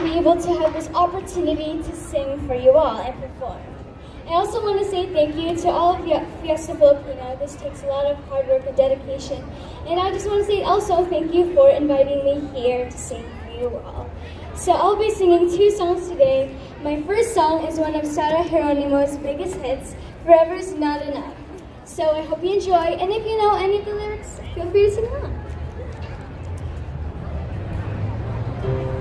be able to have this opportunity to sing for you all and perform. I also want to say thank you to all of Fiesta Filipino. This takes a lot of hard work and dedication. And I just want to say also thank you for inviting me here to sing for you all. So I'll be singing 2 songs today. My first song is one of Sarah Geronimo's biggest hits, Forever's Not Enough. So I hope you enjoy, and if you know any of the lyrics, feel free to sing along.